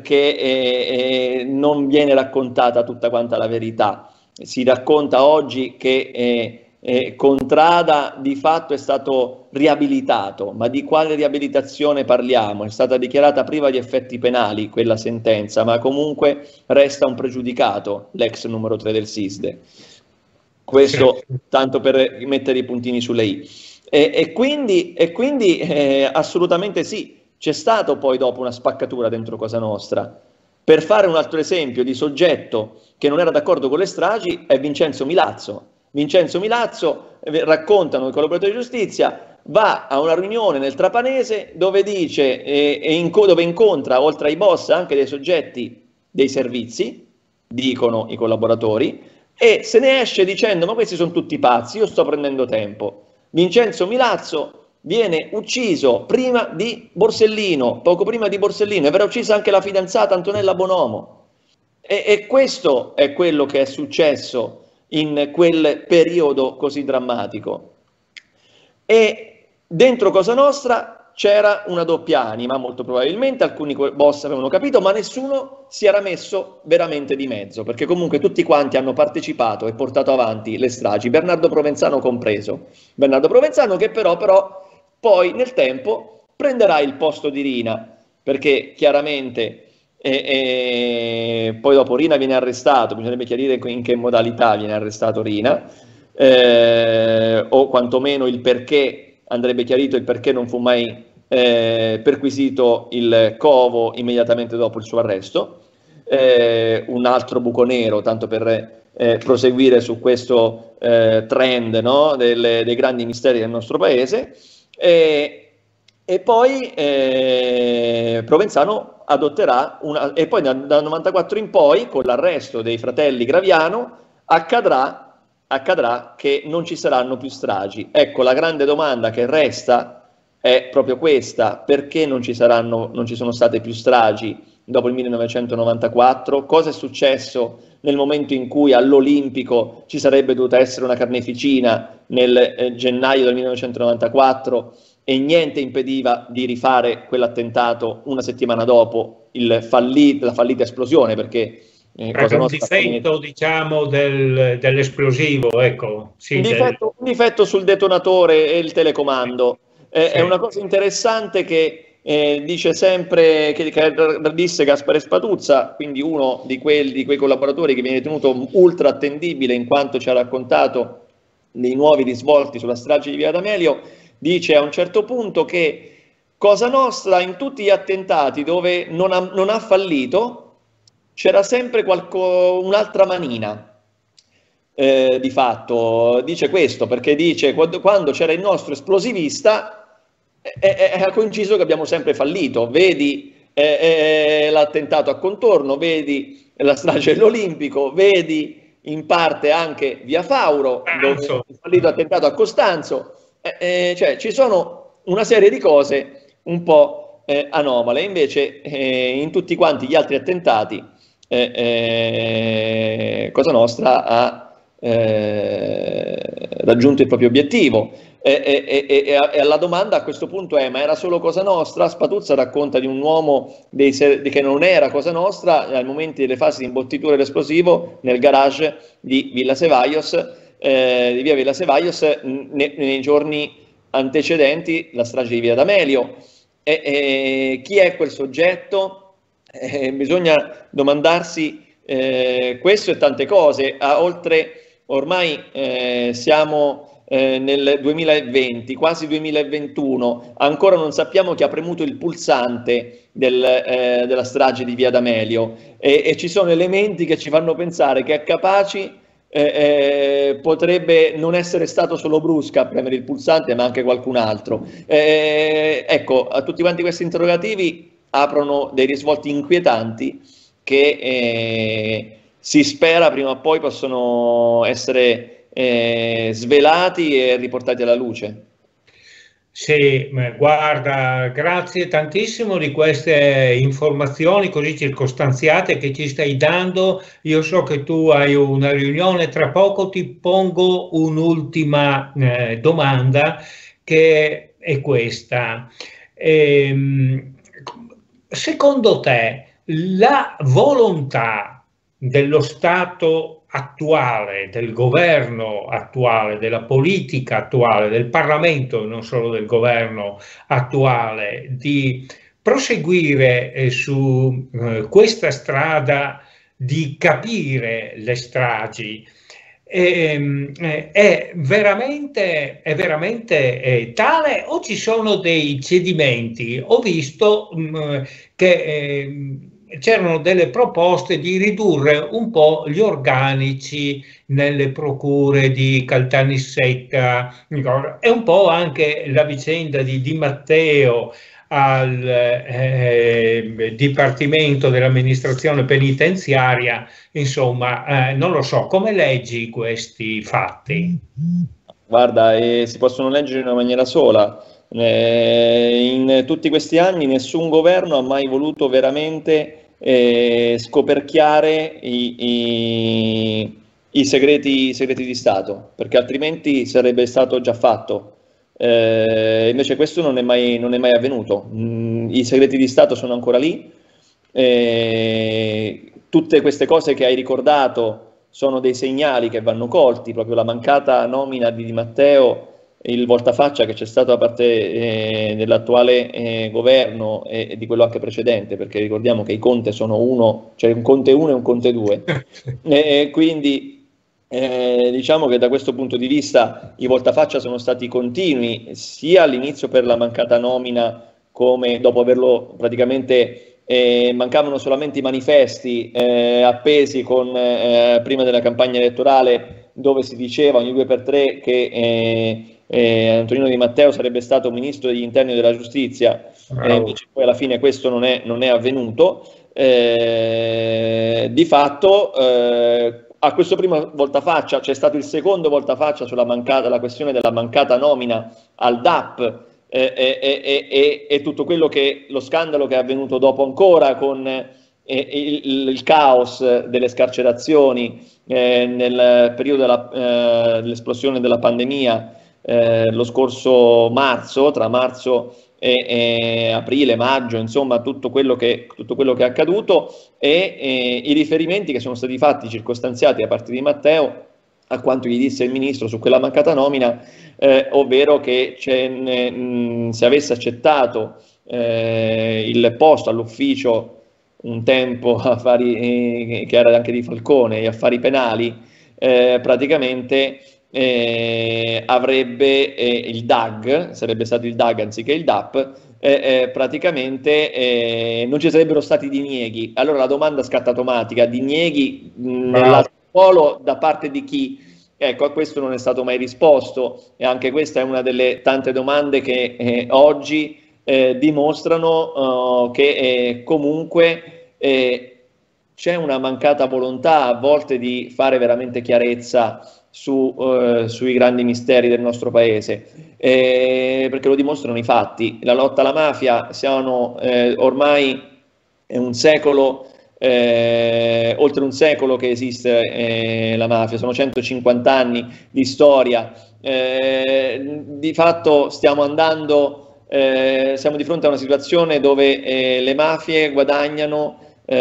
perché non viene raccontata tutta quanta la verità. Si racconta oggi che Contrada di fatto è stato riabilitato, ma di quale riabilitazione parliamo? È stata dichiarata priva di effetti penali quella sentenza, ma comunque resta un pregiudicato, l'ex numero 3 del SISDE. Questo tanto per mettere i puntini sulle i. E quindi assolutamente sì, c'è stato poi dopo una spaccatura dentro Cosa Nostra. Per fare un altro esempio di soggetto che non era d'accordo con le stragi è Vincenzo Milazzo. Vincenzo Milazzo, raccontano i collaboratori di giustizia, va a una riunione nel Trapanese dove dice dove incontra oltre ai boss anche dei soggetti dei servizi, dicono i collaboratori, e se ne esce dicendo: ma questi sono tutti pazzi, io sto prendendo tempo. Vincenzo Milazzo viene ucciso prima di Borsellino, poco prima di Borsellino, e verrà uccisa anche la fidanzata Antonella Bonomo. E questo è quello che è successo in quel periodo così drammatico. E dentro Cosa Nostra c'era una doppia anima, molto probabilmente alcuni boss avevano capito, ma nessuno si era messo veramente di mezzo, perché comunque tutti quanti hanno partecipato e portato avanti le stragi, Bernardo Provenzano compreso. Bernardo Provenzano che però poi nel tempo prenderà il posto di Rina, perché chiaramente poi dopo Rina viene arrestato, bisognerebbe chiarire in che modalità viene arrestato Rina, o quantomeno il perché, andrebbe chiarito il perché non fu mai perquisito il covo immediatamente dopo il suo arresto. Un altro buco nero, tanto per proseguire su questo trend, no, dei grandi misteri del nostro paese. E poi Provenzano adotterà e poi dal 94 in poi, con l'arresto dei fratelli Graviano, accadrà che non ci saranno più stragi. Ecco, la grande domanda che resta è proprio questa: perché non ci sono state più stragi dopo il 1994? Cosa è successo nel momento in cui all'Olimpico ci sarebbe dovuta essere una carneficina nel gennaio del 1994 e niente impediva di rifare quell'attentato una settimana dopo la fallita esplosione? Perché Cosa un difetto, diciamo, dell'esplosivo, ecco. Sì, un difetto sul detonatore e il telecomando. Sì. È una cosa interessante che dice sempre, che disse Gaspare Spatuzza, quindi uno di quei collaboratori che viene tenuto ultra attendibile in quanto ci ha raccontato dei nuovi risvolti sulla strage di Via D'Amelio. Dice a un certo punto che Cosa Nostra, in tutti gli attentati dove non ha fallito, c'era sempre un'altra manina, di fatto. Dice questo perché dice quando c'era il nostro esplosivista ha coinciso che abbiamo sempre fallito. Vedi l'attentato a Contorno, vedi la strage dell'Olimpico, vedi in parte anche Via Fauro, dove è fallito attentato a Costanzo. Cioè ci sono una serie di cose un po' anomale. Invece in tutti quanti gli altri attentati Cosa Nostra ha raggiunto il proprio obiettivo. E la domanda a questo punto è: ma era solo Cosa Nostra? Spatuzza racconta di un uomo che non era Cosa Nostra al momento delle fasi di imbottitura dell'esplosivo nel garage di Villa Cevallos, di via Villa Cevallos, nei giorni antecedenti la strage di Via D'Amelio. Chi è quel soggetto? Bisogna domandarsi Questo e tante cose. Ormai siamo nel 2020, quasi 2021, ancora non sappiamo chi ha premuto il pulsante della strage di Via D'Amelio, e ci sono elementi che ci fanno pensare che a Capaci potrebbe non essere stato solo Brusca a premere il pulsante, ma anche qualcun altro. Ecco, a tutti quanti questi interrogativi aprono dei risvolti inquietanti che si spera prima o poi possono essere svelati e riportati alla luce. Sì, guarda, grazie tantissimo di queste informazioni così circostanziate che ci stai dando. Io so che tu hai una riunione tra poco, ti pongo un'ultima domanda, che è questa. Secondo te la volontà dello Stato attuale, del governo attuale, della politica attuale, del Parlamento, non solo del governo attuale, di proseguire su questa strada di capire le stragi, è veramente tale, o ci sono dei cedimenti? Ho visto che c'erano delle proposte di ridurre un po' gli organici nelle procure di Caltanissetta, e un po' anche la vicenda di Di Matteo al Dipartimento dell'amministrazione penitenziaria. Insomma, non lo so, come leggi questi fatti? Guarda, si possono leggere in una maniera sola. In tutti questi anni nessun governo ha mai voluto veramente scoperchiare i segreti di Stato, perché altrimenti sarebbe stato già fatto. Invece questo non è mai avvenuto. I segreti di Stato sono ancora lì. Tutte queste cose che hai ricordato sono dei segnali che vanno colti, proprio la mancata nomina di Di Matteo, il voltafaccia che c'è stato da parte dell'attuale governo e di quello anche precedente, perché ricordiamo che i Conte sono uno, cioè un Conte 1 e un Conte 2, quindi diciamo che da questo punto di vista i voltafaccia sono stati continui, sia all'inizio per la mancata nomina, come dopo averlo praticamente mancavano solamente i manifesti appesi prima della campagna elettorale, dove si diceva ogni 2x3 che Antonino Di Matteo sarebbe stato ministro degli interni e della giustizia, invece poi alla fine questo non è avvenuto. Di fatto a questo primo voltafaccia c'è stato il secondo voltafaccia sulla la questione della mancata nomina al DAP, e tutto quello lo scandalo che è avvenuto dopo ancora con il caos delle scarcerazioni nel periodo dell'esplosione della pandemia, lo scorso marzo, tra marzo e aprile, maggio, insomma tutto quello che è accaduto, e i riferimenti che sono stati fatti, circostanziati da parte di Matteo a quanto gli disse il ministro su quella mancata nomina, ovvero che se avesse accettato il posto all'ufficio un tempo affari, che era anche di Falcone, e affari penali, praticamente avrebbe il DAG, sarebbe stato il DAG anziché il DAP, praticamente non ci sarebbero stati dinieghi. Allora la domanda scatta automatica: dinieghi nell'altro ruolo da parte di chi? Ecco, a questo non è stato mai risposto, e anche questa è una delle tante domande che oggi dimostrano che comunque c'è una mancata volontà a volte di fare veramente chiarezza sui grandi misteri del nostro paese, perché lo dimostrano i fatti. La lotta alla mafia, ormai è un secolo, oltre un secolo che esiste la mafia, sono 150 anni di storia. Di fatto stiamo di fronte a una situazione dove le mafie guadagnano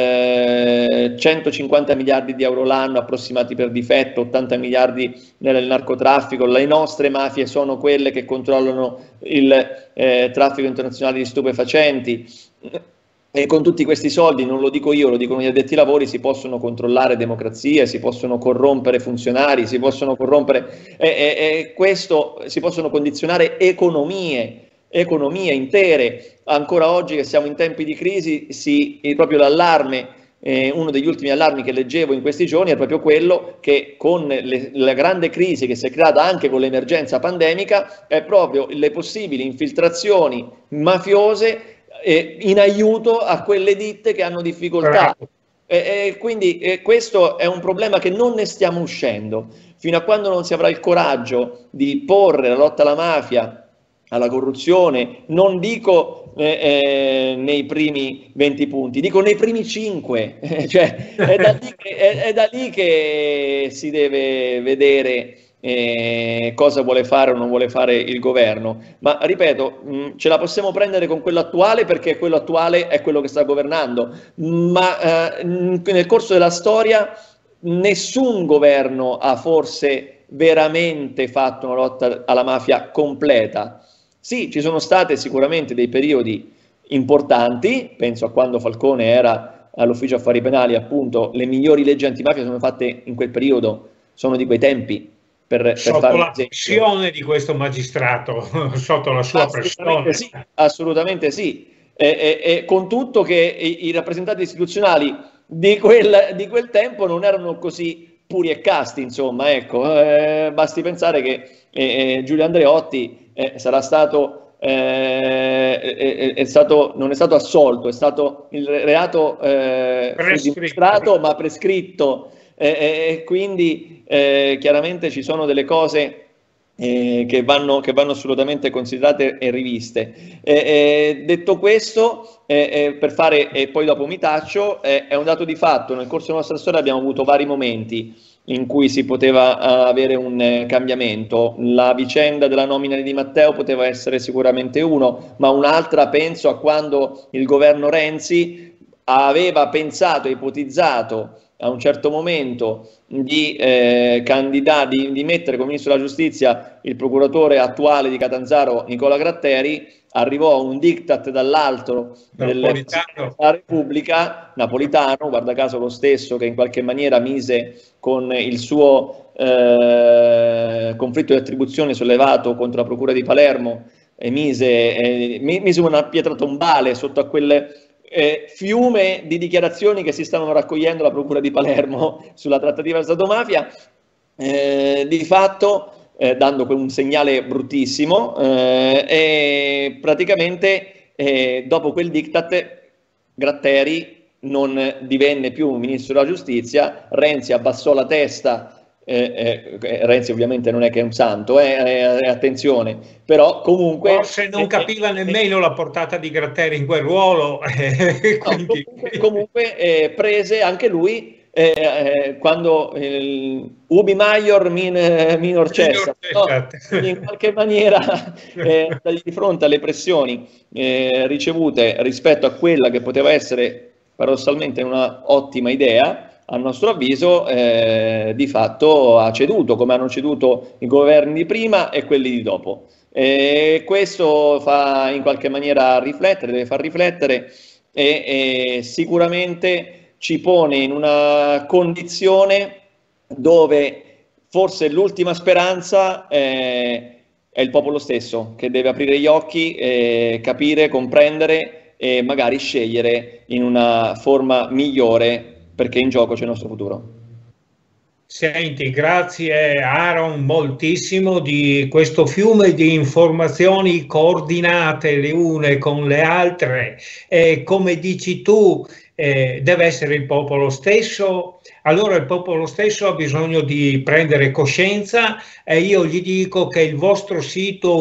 150 miliardi di euro l'anno approssimati per difetto, 80 miliardi nel narcotraffico. Le nostre mafie sono quelle che controllano il traffico internazionale di stupefacenti. E con tutti questi soldi, non lo dico io, lo dicono gli addetti ai lavori, si possono controllare democrazie, si possono corrompere funzionari, si possono corrompere questo, si possono condizionare economie intere. Ancora oggi che siamo in tempi di crisi, proprio l'allarme, uno degli ultimi allarmi che leggevo in questi giorni è proprio quello che con la grande crisi che si è creata anche con l'emergenza pandemica è proprio le possibili infiltrazioni mafiose in aiuto a quelle ditte che hanno difficoltà. Quindi questo è un problema che non ne stiamo uscendo. Fino a quando non si avrà il coraggio di porre la lotta alla mafia, alla corruzione, non dico nei primi 20 punti, dico nei primi 5. Cioè, è da lì che si deve vedere cosa vuole fare o non vuole fare il governo. Ma ripeto, ce la possiamo prendere con quello attuale perché quello attuale è quello che sta governando, ma nel corso della storia nessun governo ha forse veramente fatto una lotta alla mafia completa. Sì, ci sono state sicuramente dei periodi importanti, penso a quando Falcone era all'ufficio affari penali, appunto, le migliori leggi antimafia sono fatte in quel periodo, sono di quei tempi. Sotto la pressione di questo magistrato, sotto la sua pressione. Sì, assolutamente sì. Con tutto che i rappresentanti istituzionali di quel tempo non erano così puri e casti, insomma, ecco. Basti pensare che Giulio Andreotti sarà stato, non è stato assolto, è stato il reato dimostrato ma prescritto. Quindi chiaramente ci sono delle cose che vanno assolutamente considerate e riviste. Detto questo, per fare, e poi dopo mi taccio, è un dato di fatto, nel corso della nostra storia abbiamo avuto vari momenti in cui si poteva avere un cambiamento. La vicenda della nomina di Di Matteo poteva essere sicuramente uno, ma un'altra penso a quando il governo Renzi aveva pensato, ipotizzato a un certo momento di mettere come ministro della giustizia il procuratore attuale di Catanzaro Nicola Gratteri. Arrivò un diktat dall'alto della Repubblica, Napolitano, guarda caso lo stesso che in qualche maniera mise con il suo conflitto di attribuzione sollevato contro la procura di Palermo, mise una pietra tombale sotto a quelle fiume di dichiarazioni che si stavano raccogliendo alla procura di Palermo sulla trattativa Stato-mafia, di fatto dando un segnale bruttissimo, e praticamente dopo quel diktat Gratteri non divenne più ministro della giustizia, Renzi abbassò la testa. Renzi ovviamente non è che è un santo, attenzione, però comunque forse non capiva nemmeno la portata di Gratteri in quel ruolo. Quindi... comunque prese anche lui quando ubi maior minor cessa, in qualche maniera di fronte alle pressioni ricevute rispetto a quella che poteva essere paradossalmente una ottima idea, a nostro avviso di fatto ha ceduto, come hanno ceduto i governi di prima e quelli di dopo. Questo fa in qualche maniera riflettere, deve far riflettere e sicuramente ci pone in una condizione dove forse l'ultima speranza è il popolo stesso, che deve aprire gli occhi, capire, comprendere e magari scegliere in una forma migliore, perché in gioco c'è il nostro futuro. Senti, grazie Aaron moltissimo di questo fiume di informazioni coordinate le une con le altre. Come dici tu, deve essere il popolo stesso. Allora il popolo stesso ha bisogno di prendere coscienza e io gli dico che il vostro sito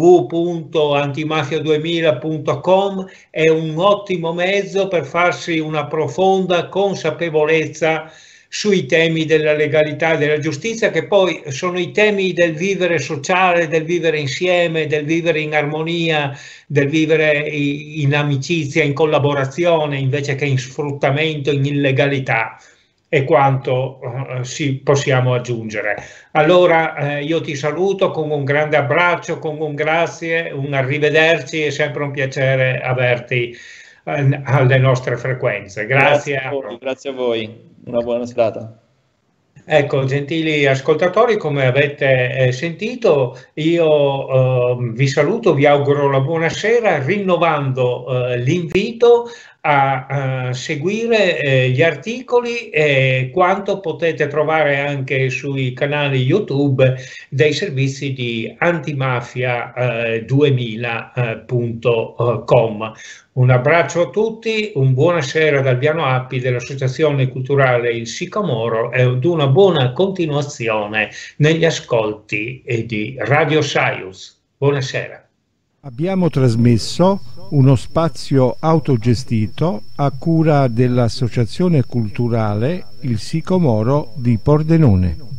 www.antimafia2000.com è un ottimo mezzo per farsi una profonda consapevolezza sui temi della legalità e della giustizia, che poi sono i temi del vivere sociale, del vivere insieme, del vivere in armonia, del vivere in amicizia, in collaborazione, invece che in sfruttamento, in illegalità e quanto possiamo aggiungere. Allora io ti saluto con un grande abbraccio, con un grazie, un arrivederci, è sempre un piacere averti alle nostre frequenze. Grazie a voi. Una buona serata. Ecco, gentili ascoltatori, come avete sentito, io vi saluto, vi auguro la buonasera, rinnovando l'invito a seguire gli articoli e quanto potete trovare anche sui canali YouTube dei servizi di antimafia2000.com. Un abbraccio a tutti, un buonasera dal Piano Appi dell'Associazione Culturale Il Sicomoro e ad una buona continuazione negli ascolti di Radio Saius. Buonasera. Abbiamo trasmesso uno spazio autogestito a cura dell'Associazione Culturale Il Sicomoro di Pordenone.